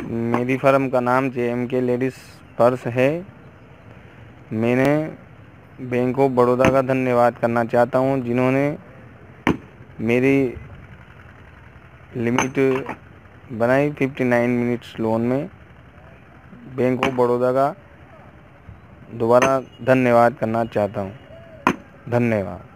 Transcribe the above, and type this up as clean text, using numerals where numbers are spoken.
मेरी फर्म का नाम JMK लेडीज़ पर्स है। मैंने बैंक ऑफ बड़ौदा का धन्यवाद करना चाहता हूँ, जिन्होंने मेरी लिमिट बनाई 59 मिनट्स लोन में। बैंक ऑफ बड़ौदा का दोबारा धन्यवाद करना चाहता हूँ। धन्यवाद।